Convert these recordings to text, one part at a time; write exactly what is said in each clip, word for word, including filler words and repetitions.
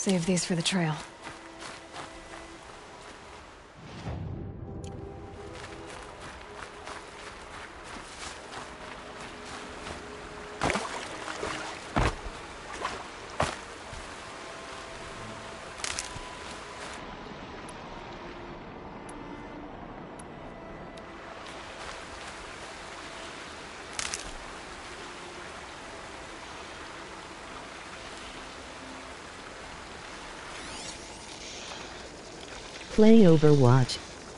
Save these for the trail. Play Overwatch.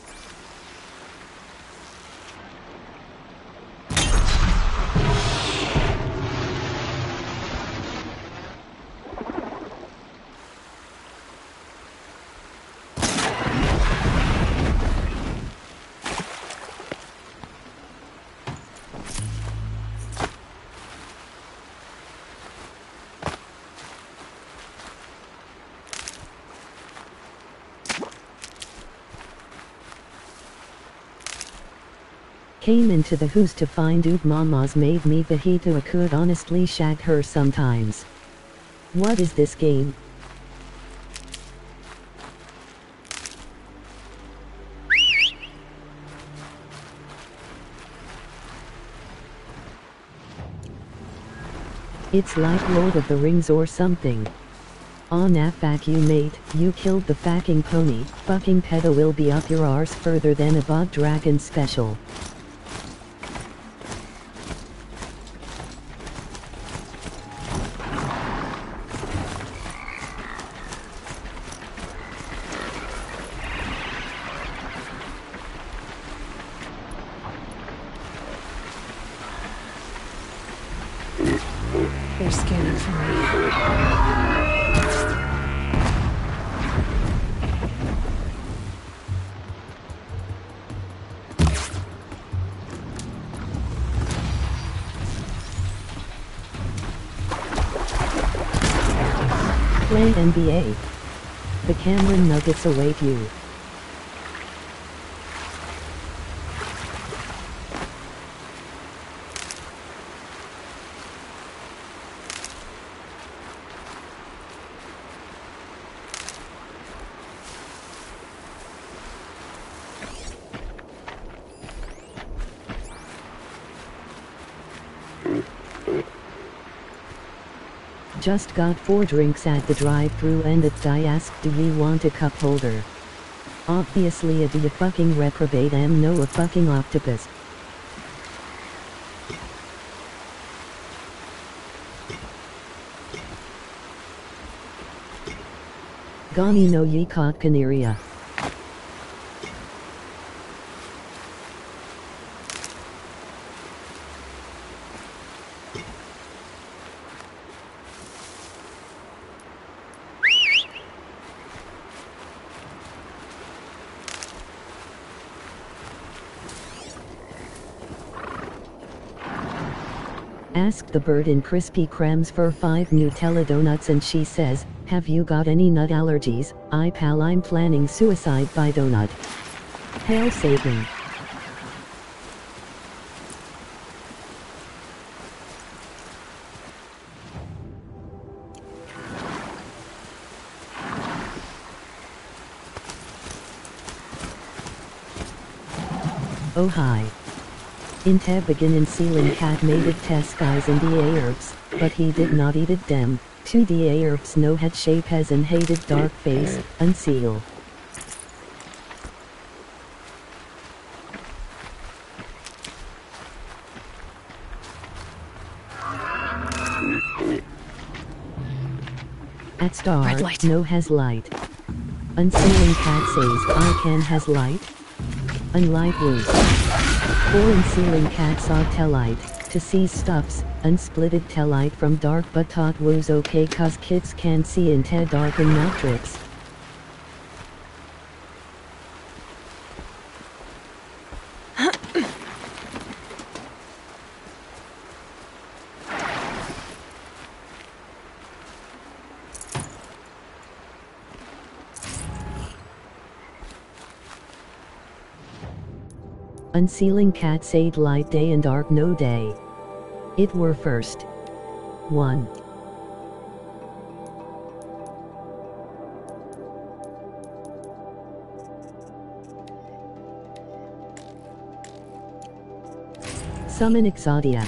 Came into the house to find ood mamas made me fajita. I could honestly shag her sometimes. What is this game? It's like Lord of the Rings or something. Aw nah fuck you mate, you killed the fucking pony, fucking pedo will be up your arse further than a bog dragon special. They're scanning for me. Play N B A. The Cameron Nuggets await you. Just got four drinks at the drive-thru and it I asked, do you want a cup holder? Obviously a do you fucking reprobate am no a fucking octopus. Gani no ye caught canaria. Asked the bird in Krispy Kremes for five Nutella donuts and she says, have you got any nut allergies? I pal I'm planning suicide by donut. Hail Satan. Oh hi. Inte begin in ceiling cat made it test guys in the herbs, but he did not eat it dem. two D herbs no head shape has and hated dark face, unseal. At start, no has light. Unsealing cat says I can has light. Unlight woos. Four unsealing cat saw tellite, to see stuffs, unsplitted tellite from dark but thought woos okay cause kids can see into dark and matrix. Unsealing cat said light day and dark no day. It were first. one. Summon Exodia.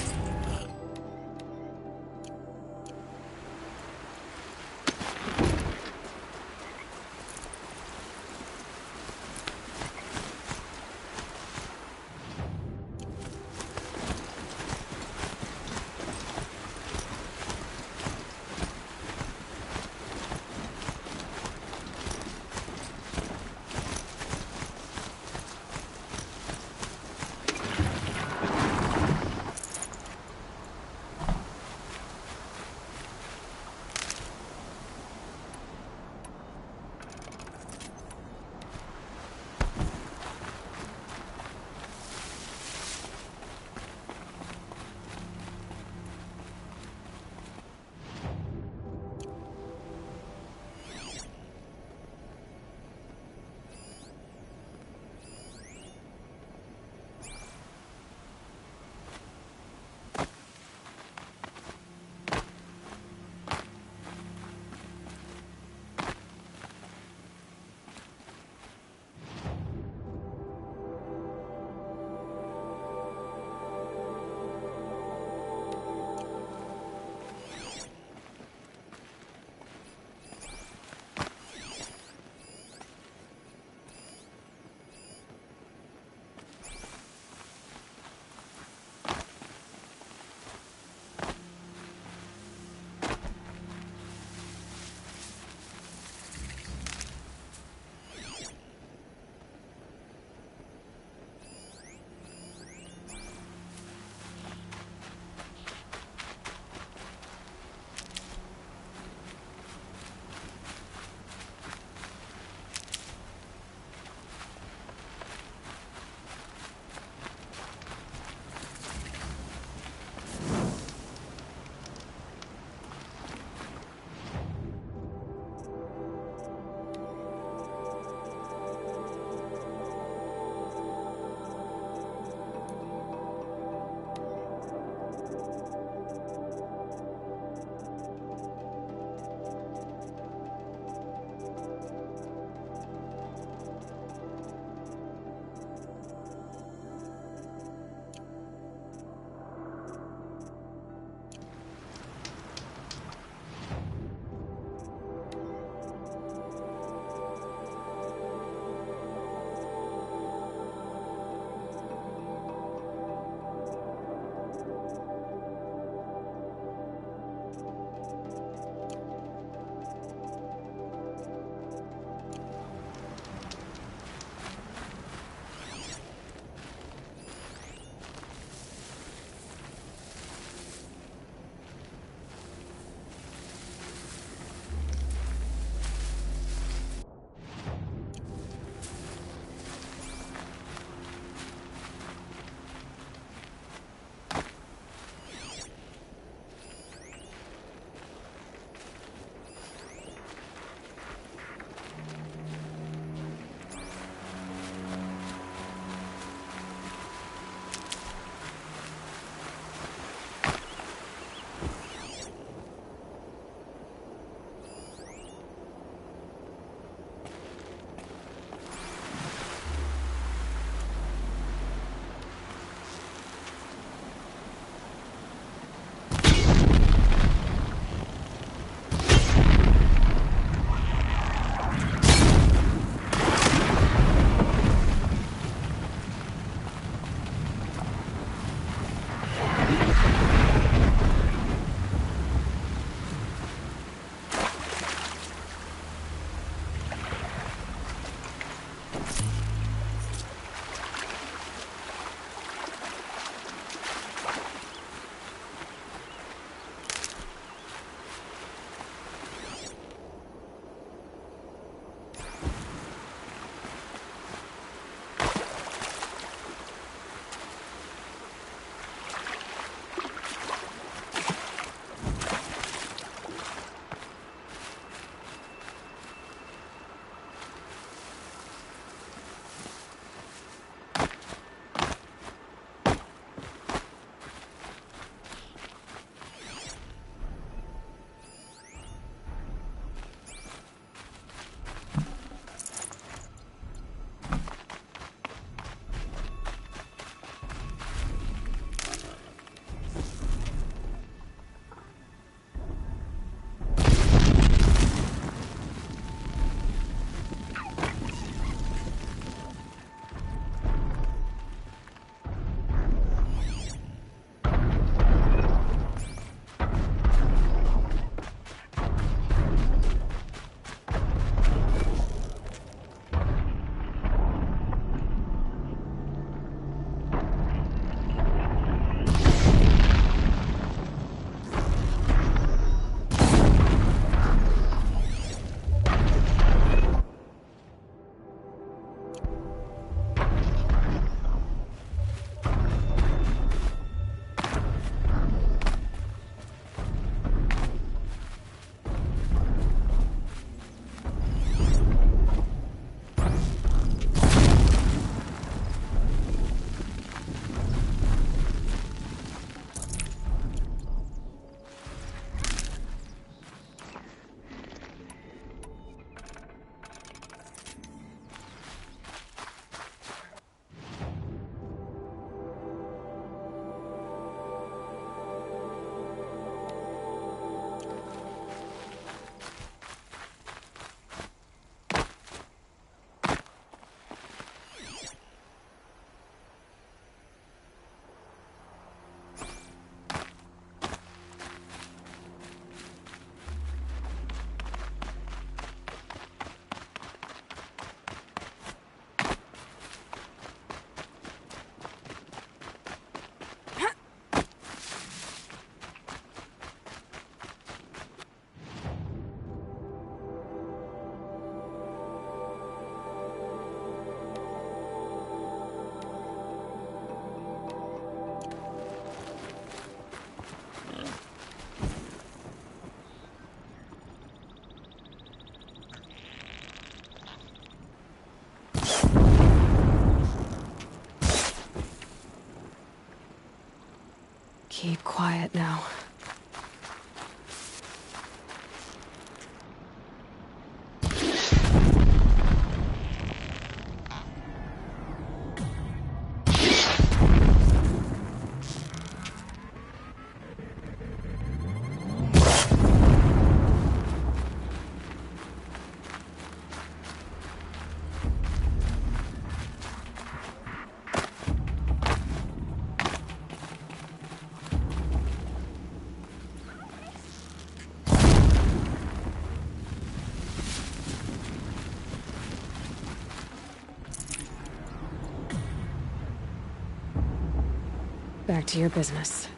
Back to your business.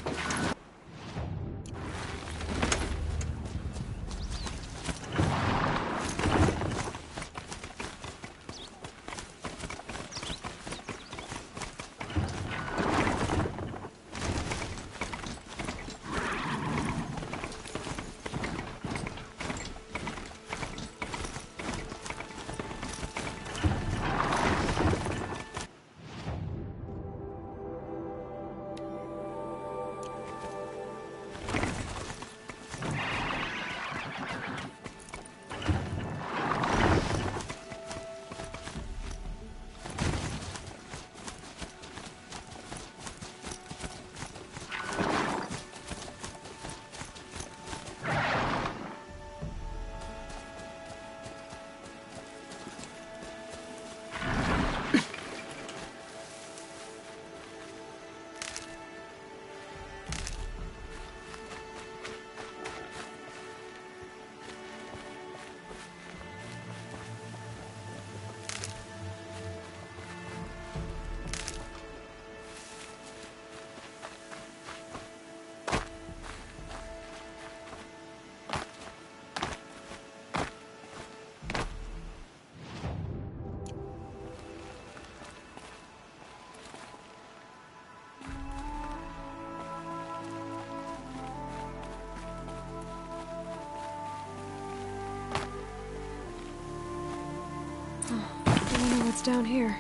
I wonder what's down here.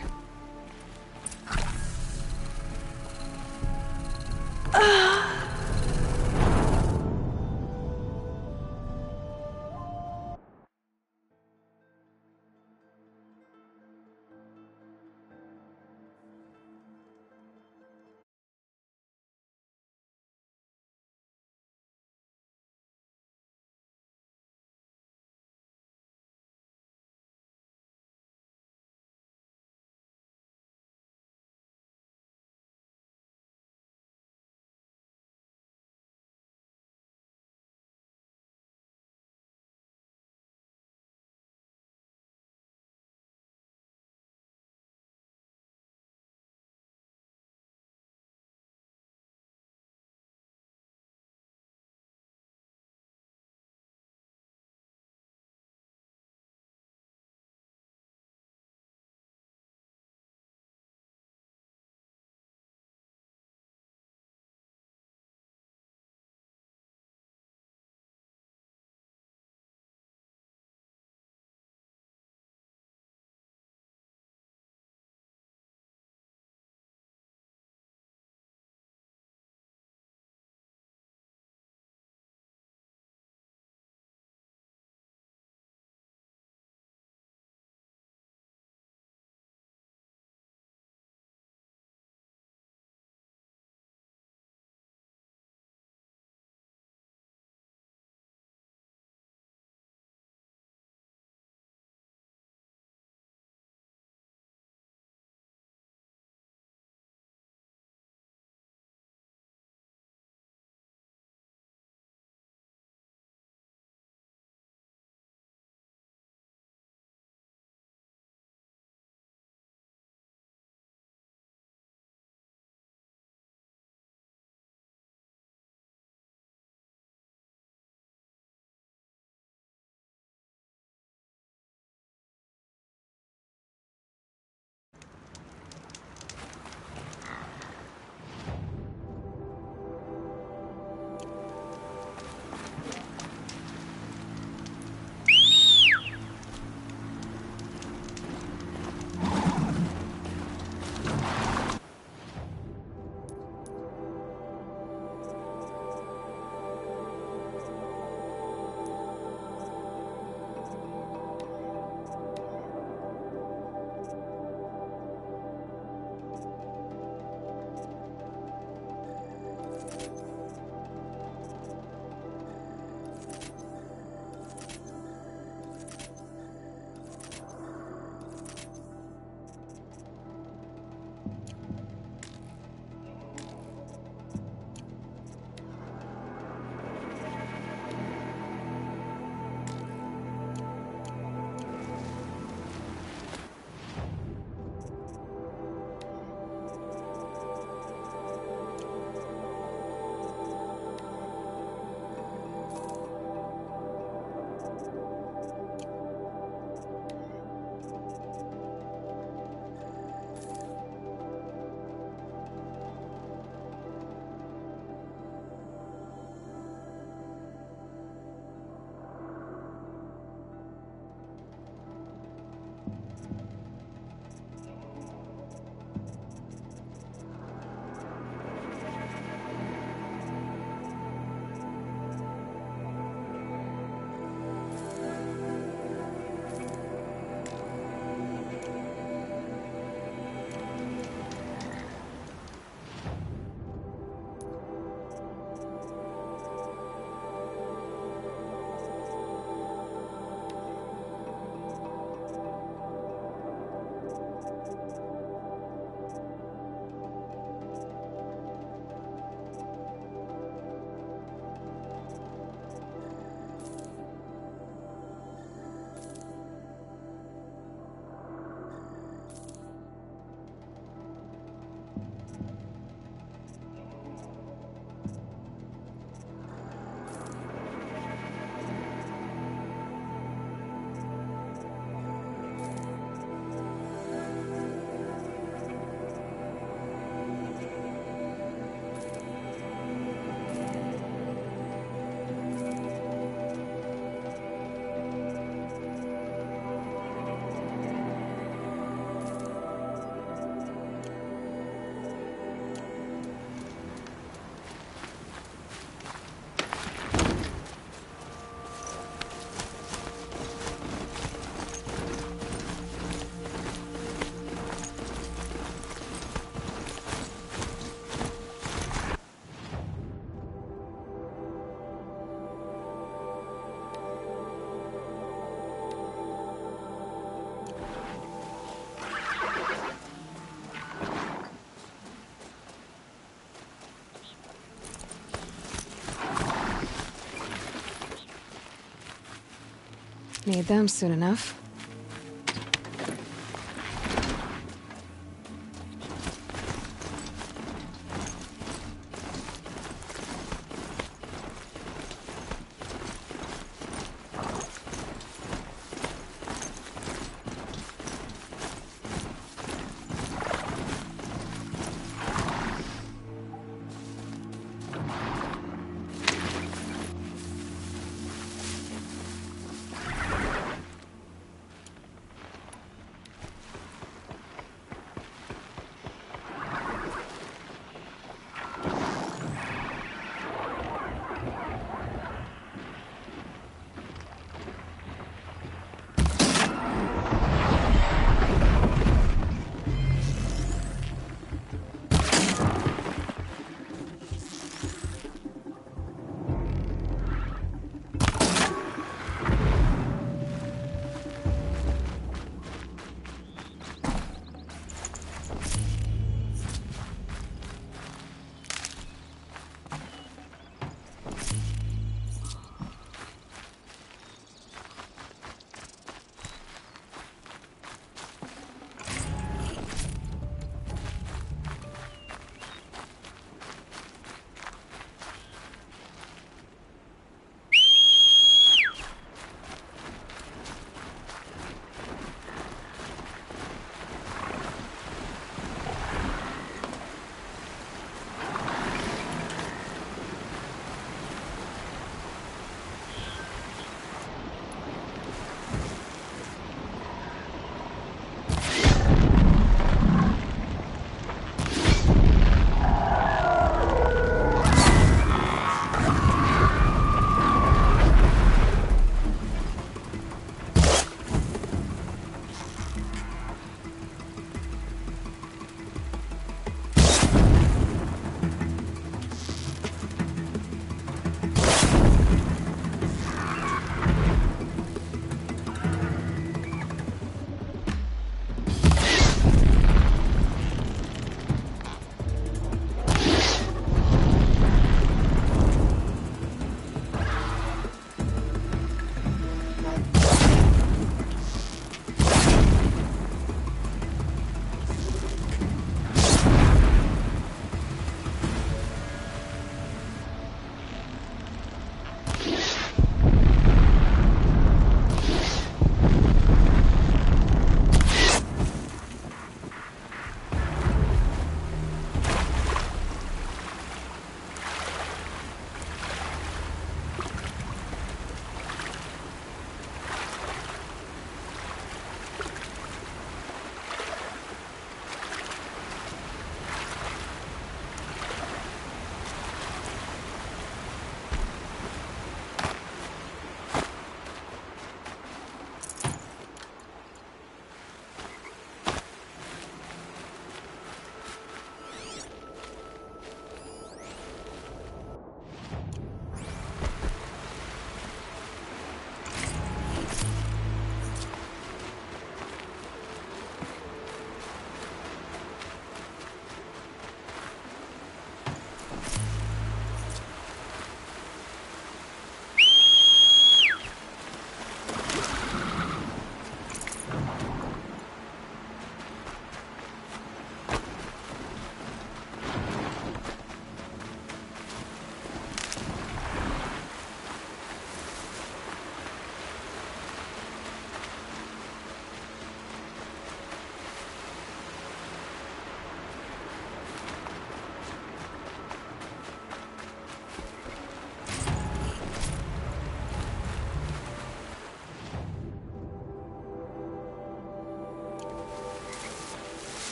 Need them soon enough.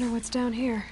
wonder what's down here.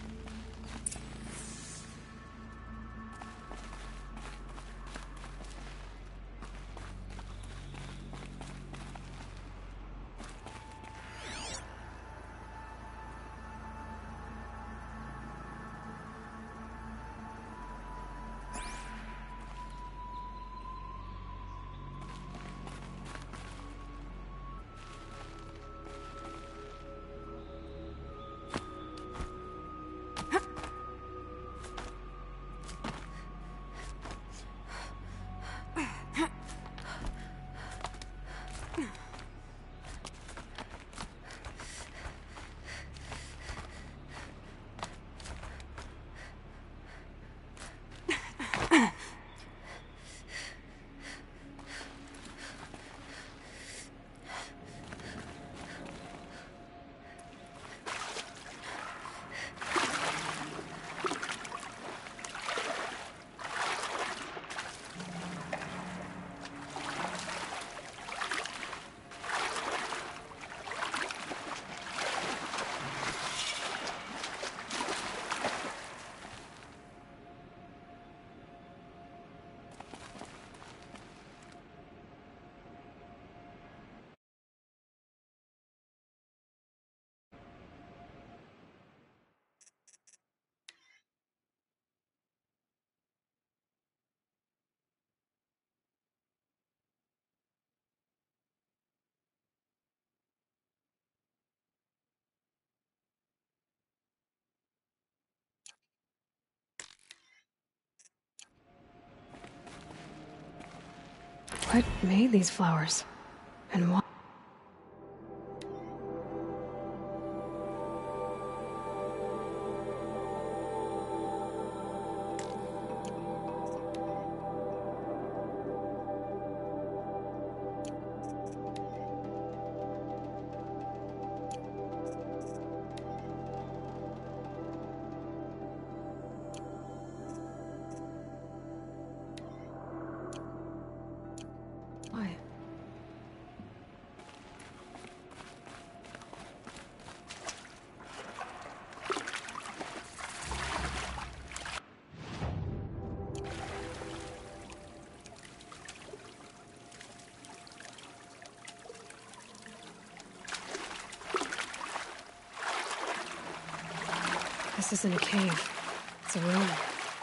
What made these flowers? And why? Why? This isn't a cave. It's a room.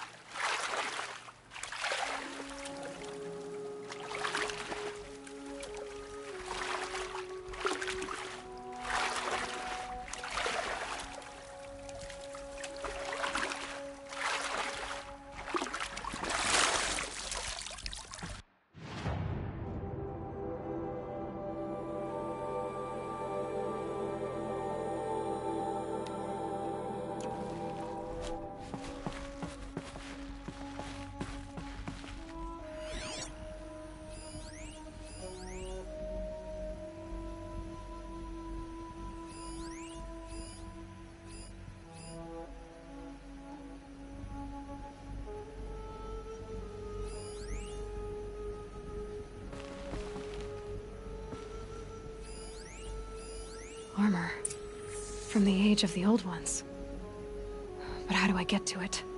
Armor. From the age of the old ones. But how do I get to it?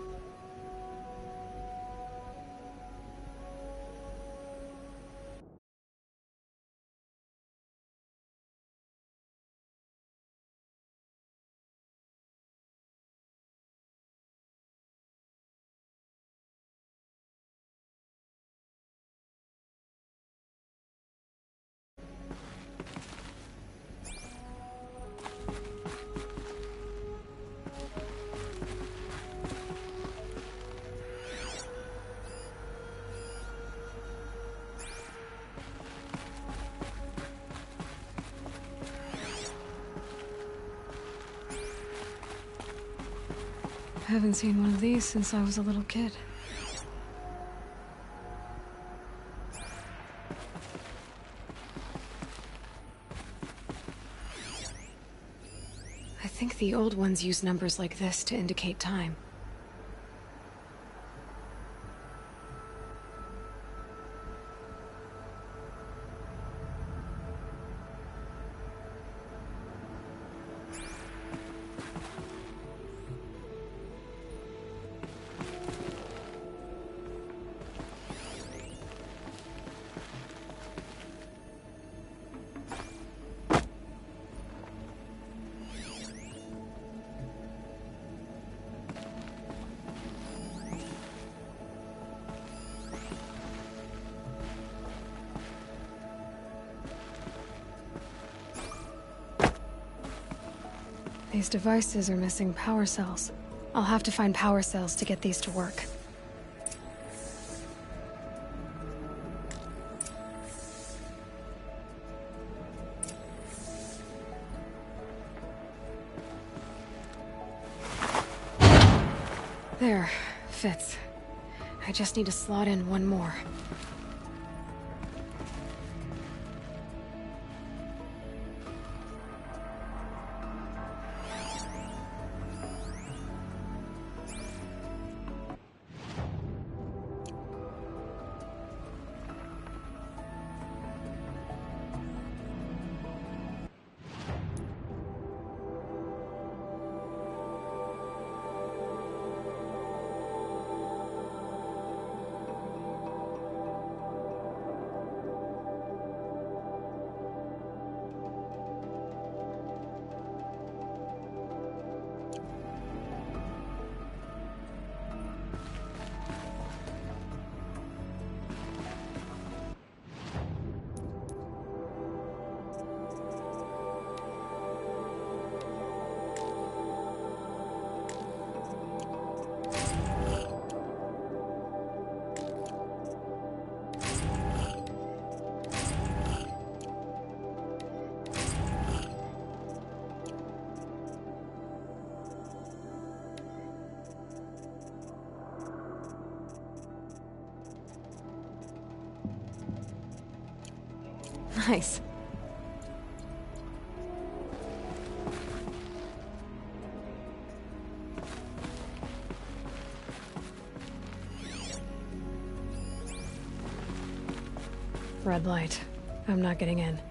I haven't seen one of these since I was a little kid. I think the old ones use numbers like this to indicate time. These devices are missing power cells. I'll have to find power cells to get these to work. There, fits. I just need to slot in one more. Nice. Red light. I'm not getting in.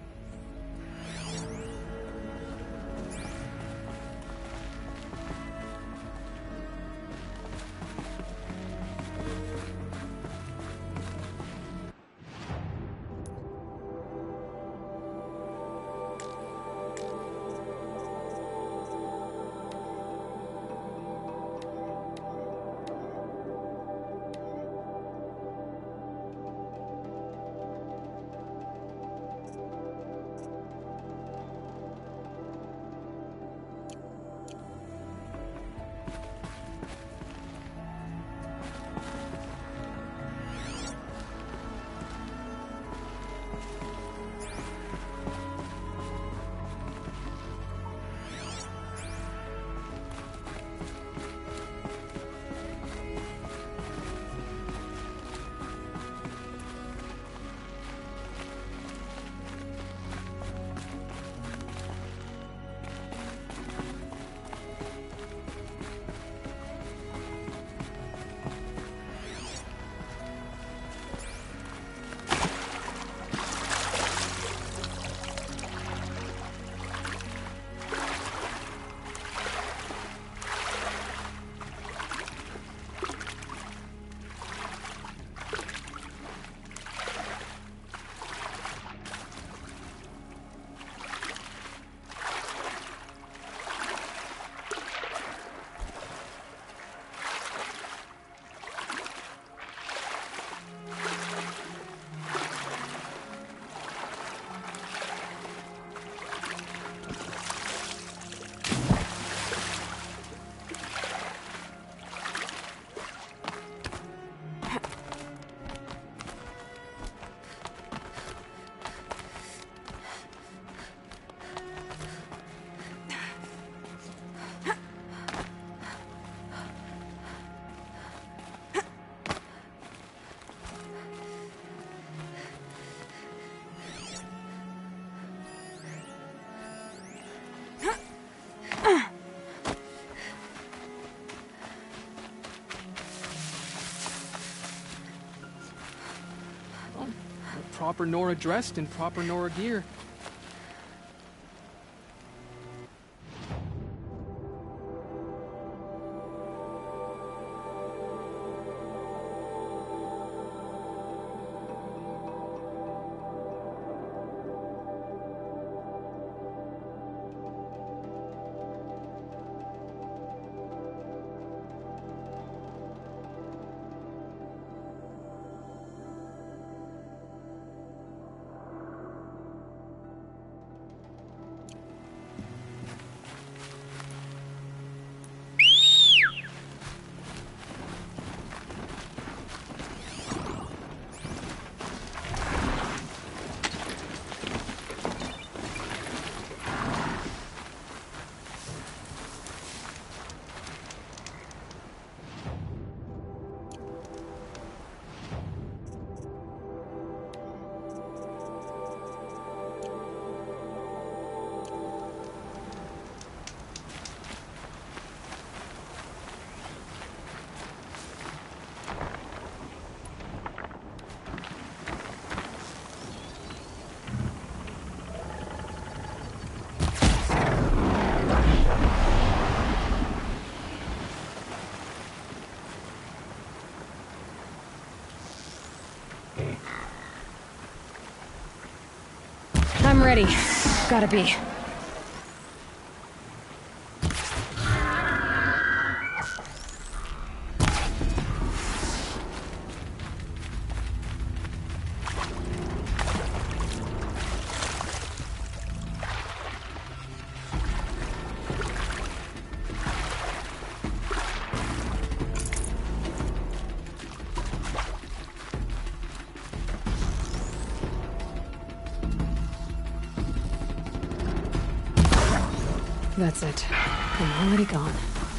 Proper Nora dressed in proper Nora gear. I'm ready. Gotta be. That's it. I'm already gone.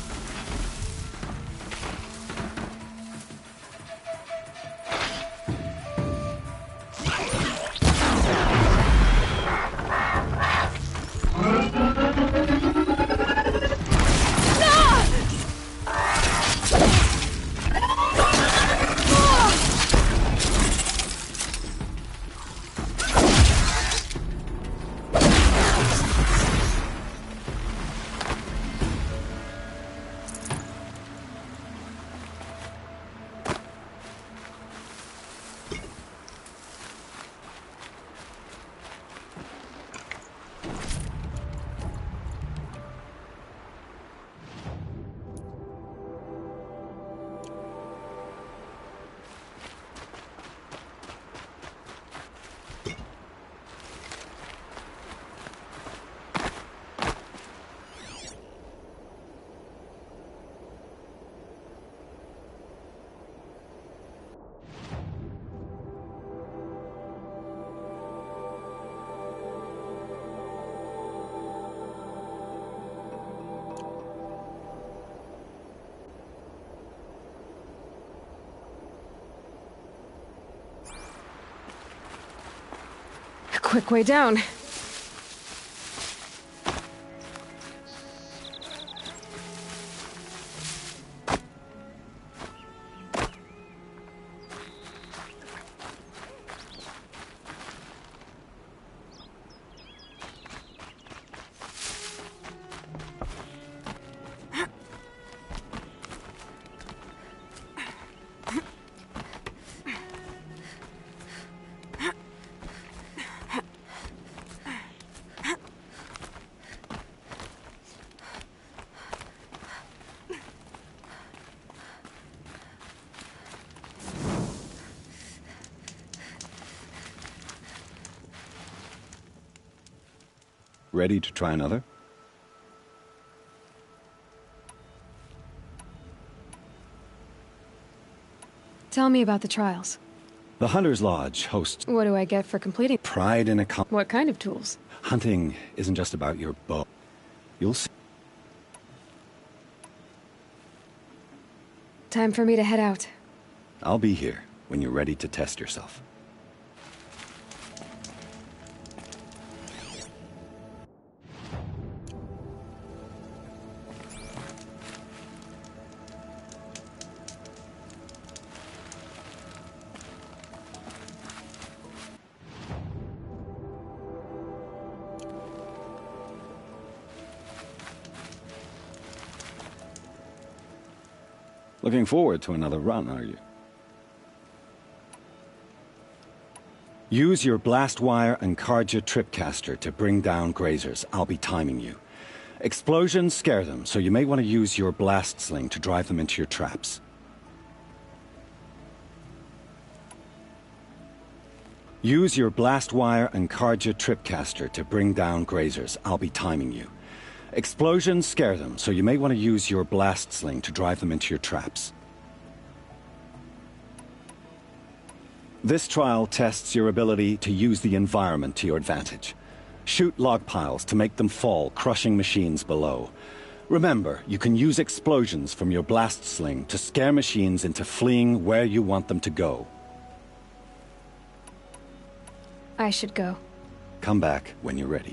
Quick way down. Ready to try another? Tell me about the trials. The Hunter's Lodge hosts What do I get for completing? pride in a com- What kind of tools? Hunting isn't just about your bow. You'll see. Time for me to head out. I'll be here when you're ready to test yourself. Looking forward to another run, are you? Use your blast wire and Carja tripcaster to bring down grazers. I'll be timing you. Explosions scare them, so you may want to use your blast sling to drive them into your traps. Use your blast wire and Carja tripcaster to bring down grazers. I'll be timing you. Explosions scare them, so you may want to use your blast sling to drive them into your traps. This trial tests your ability to use the environment to your advantage. Shoot log piles to make them fall, crushing machines below. Remember, you can use explosions from your blast sling to scare machines into fleeing where you want them to go. I should go. Come back when you're ready.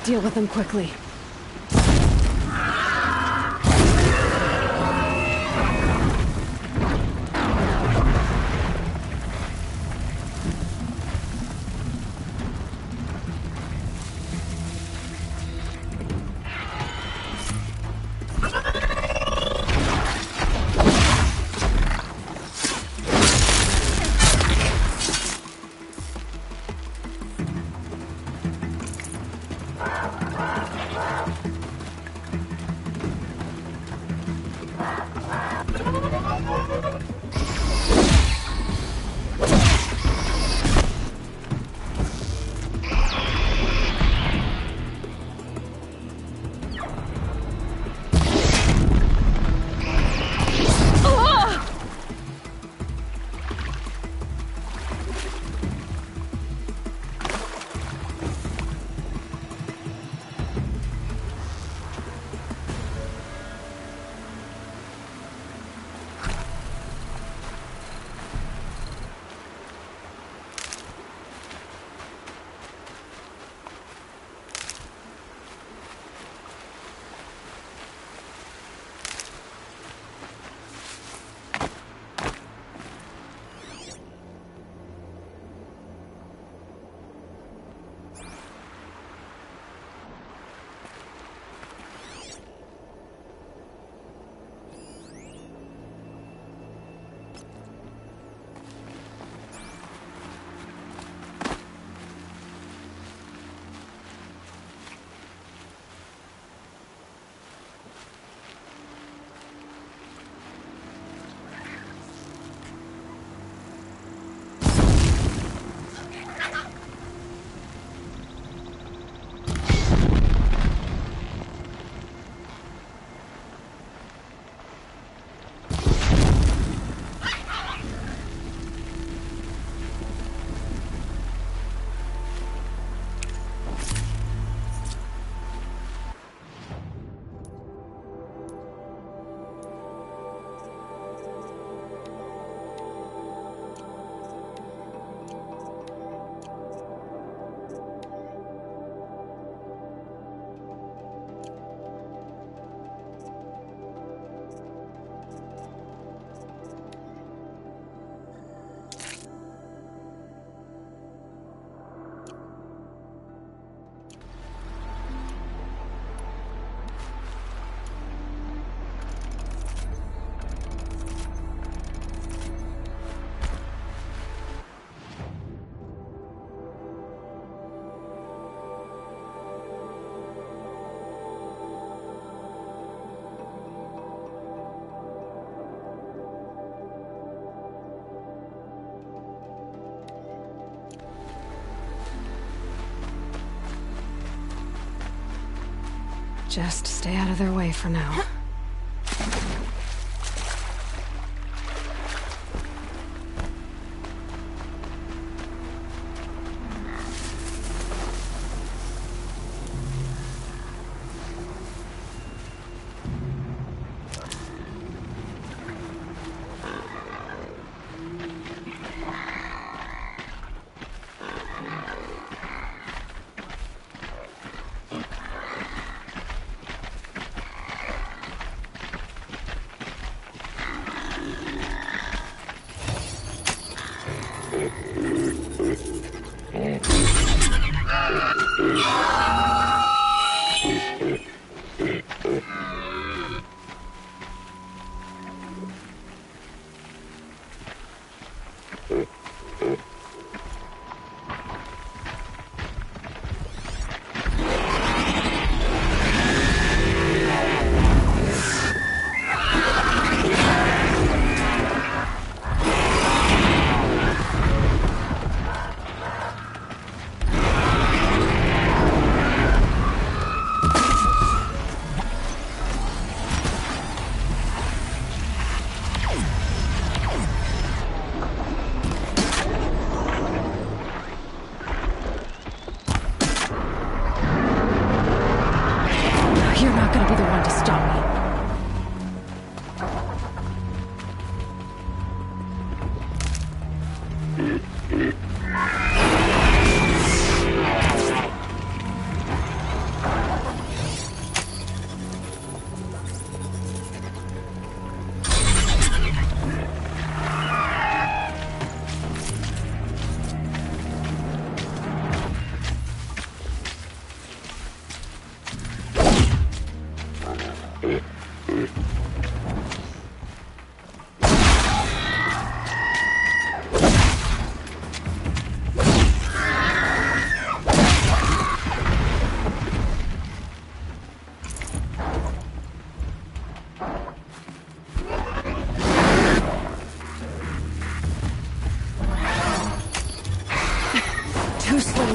Deal with them quickly. Just stay out of their way for now. Too slow.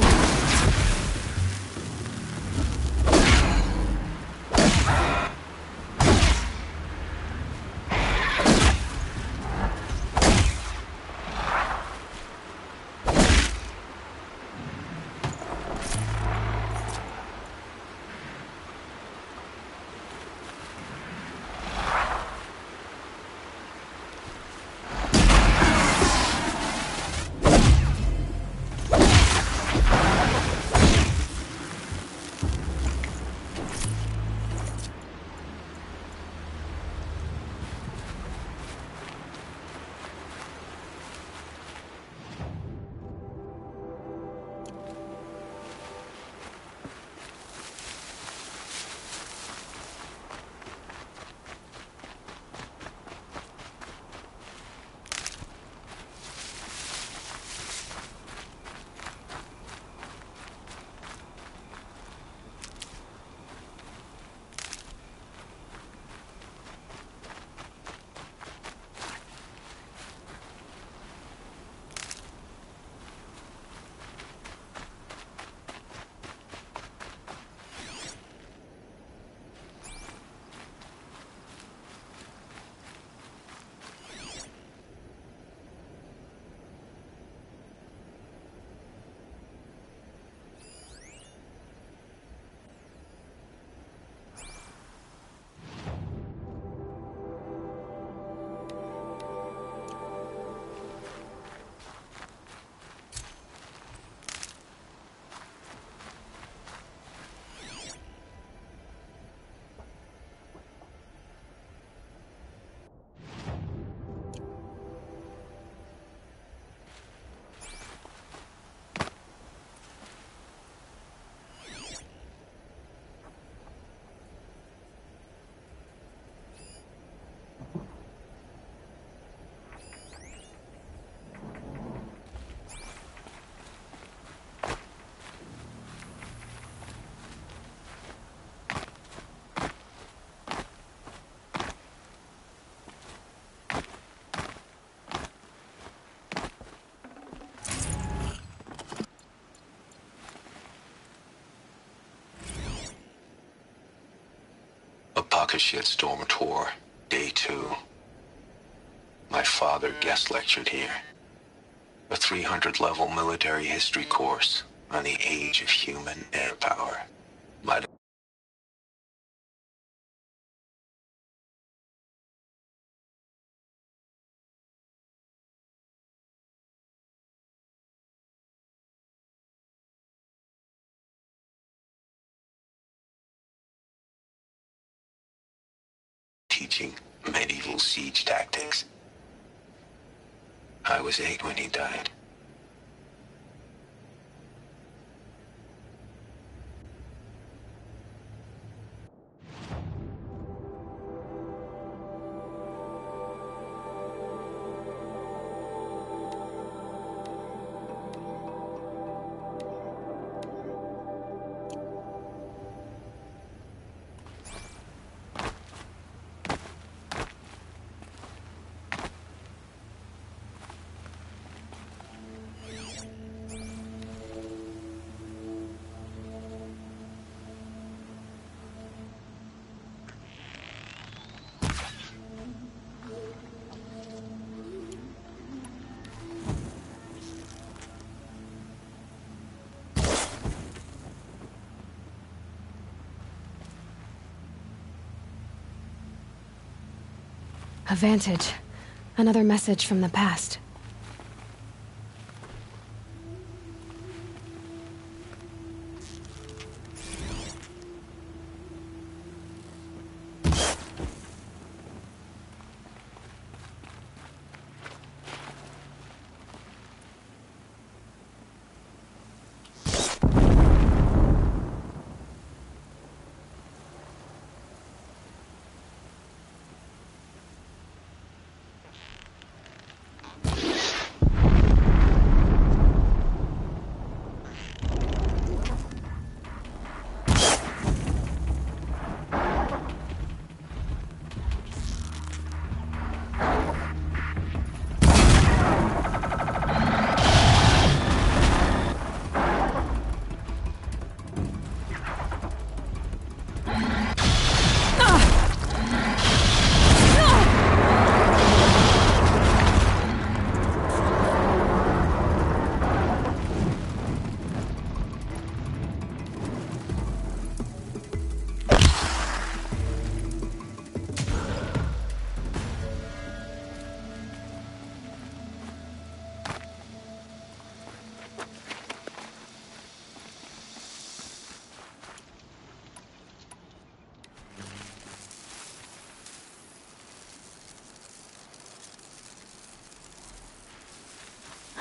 Shitstorm Tour, Day two. My father guest lectured here. A three hundred level military history course on the age of human air power. Might teaching medieval siege tactics. I was eight when he died. A vantage. Another message from the past.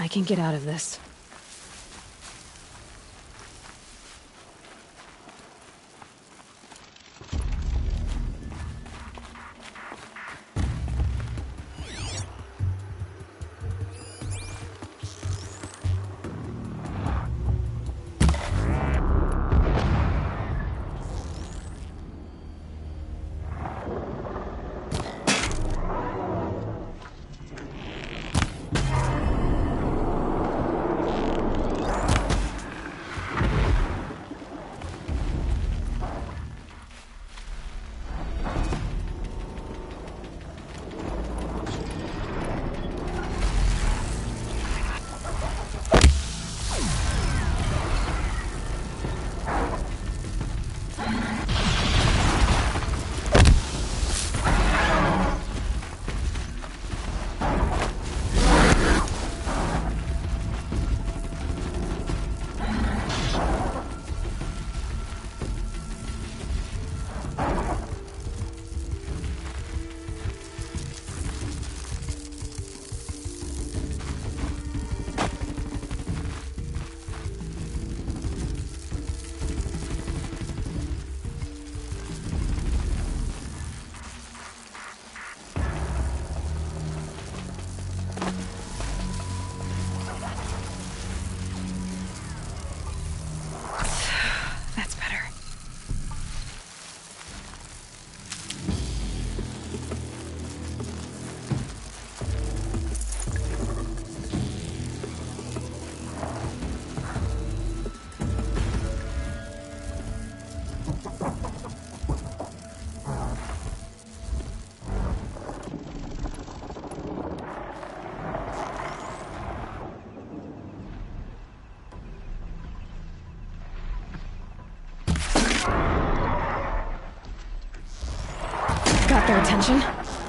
I can get out of this. That's better. Got their attention.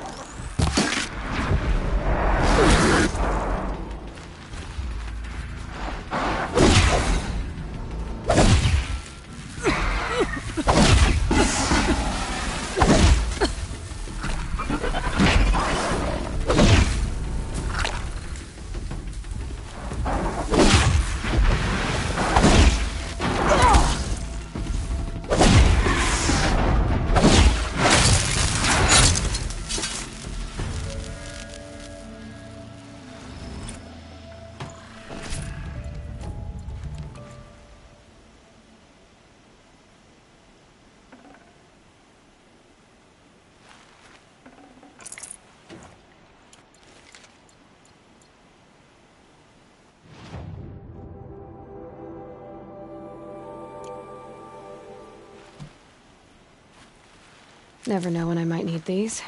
Never know when I might need these.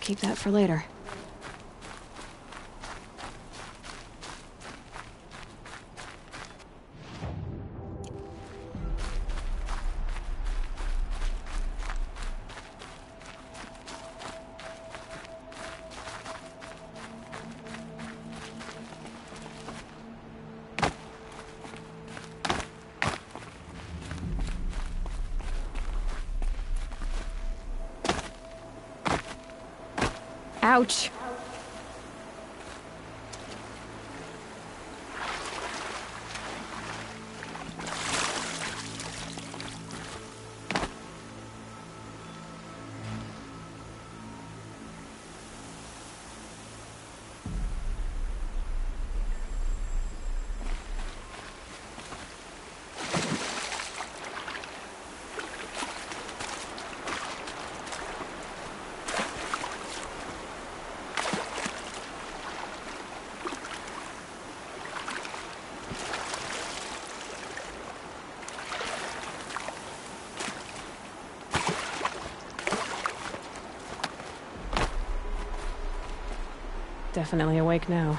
keep that for later. Ouch! Definitely awake now.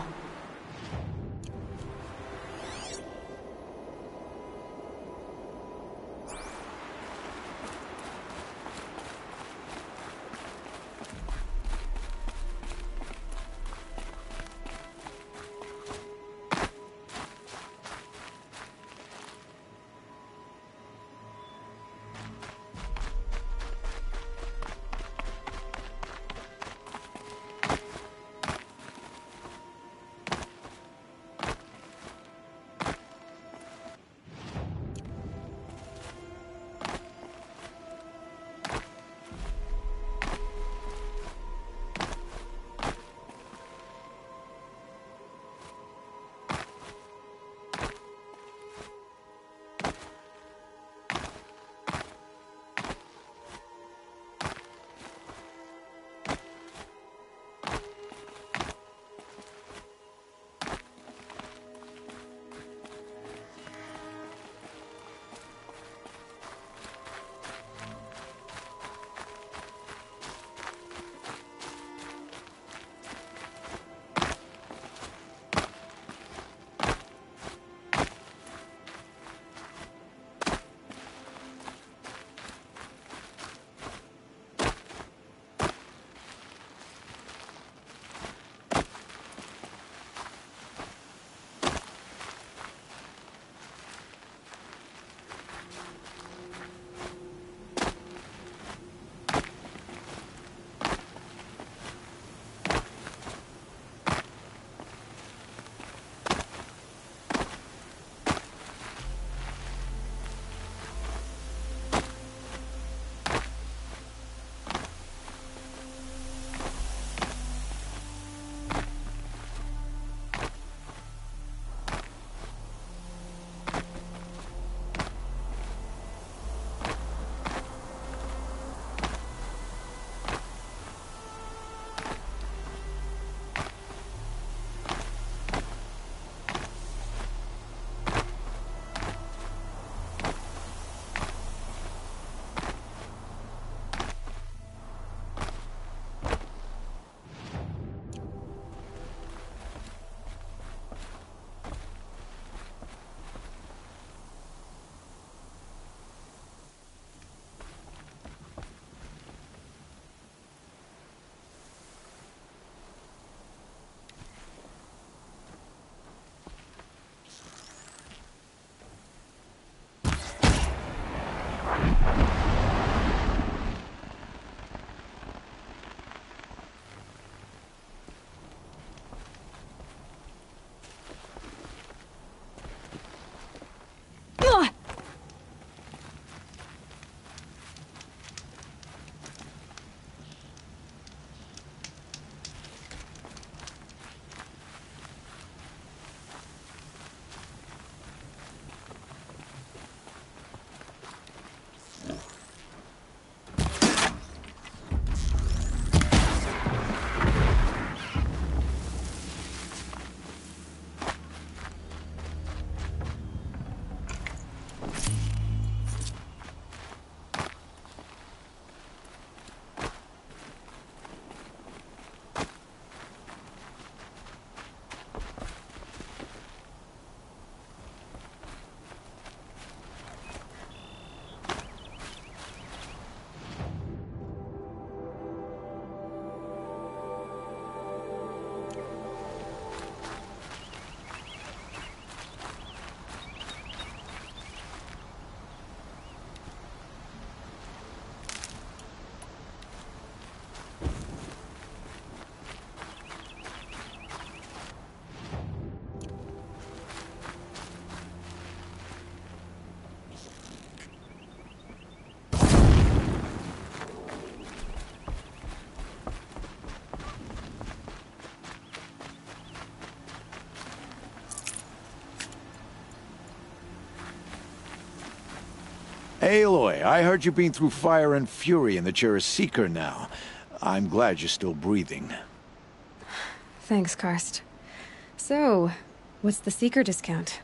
Aloy, I heard you've been through fire and fury and that you're a Seeker now. I'm glad you're still breathing. Thanks, Karst. So, what's the Seeker discount?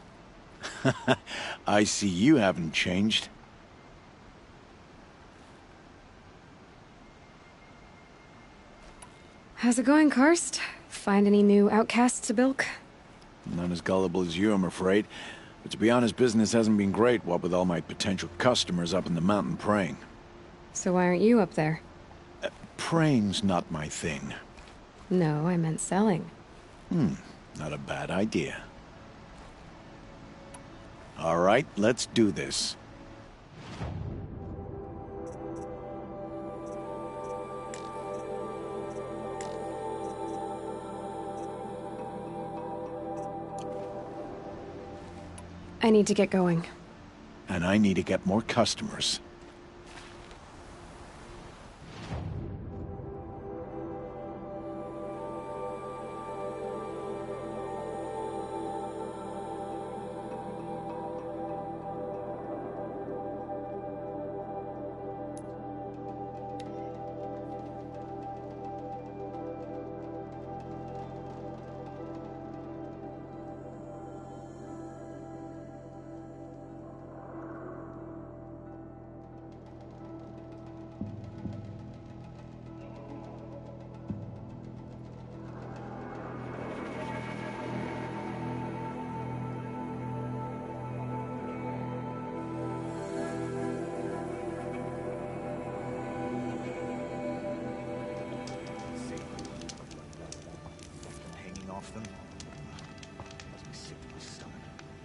I see you haven't changed. How's it going, Karst? Find any new outcasts to bilk? Not as gullible as you, I'm afraid. But to be honest, business hasn't been great, what with all my potential customers up in the mountain praying. So why aren't you up there? Uh, praying's not my thing. No, I meant selling. Hmm, not a bad idea. All right, let's do this. I need to get going. And I need to get more customers. Them. Must be sick to my stomach.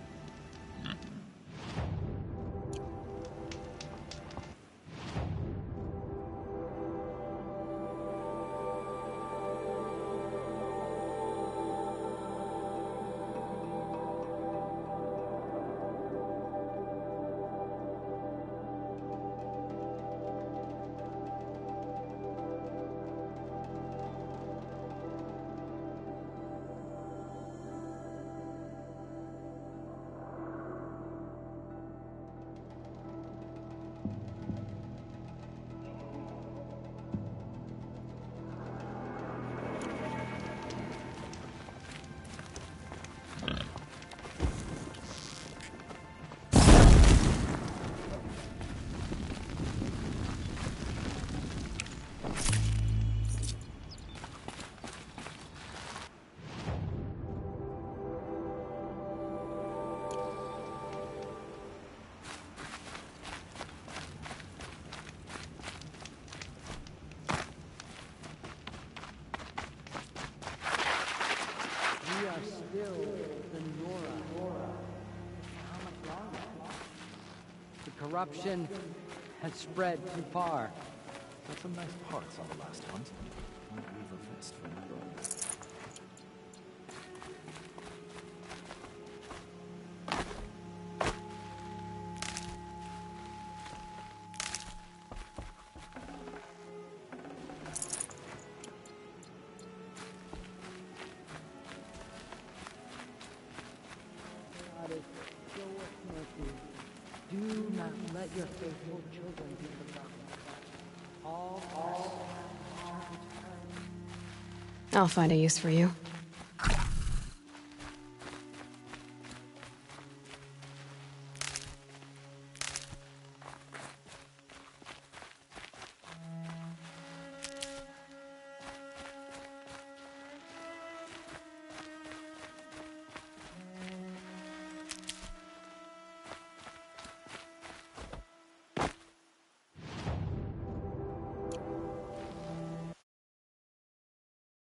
Corruption has spread too far. Got some nice parts on the last hunt. Might leave a vest for my brother. Do not let your faithful children be forgotten. All, all I'll find a use for you.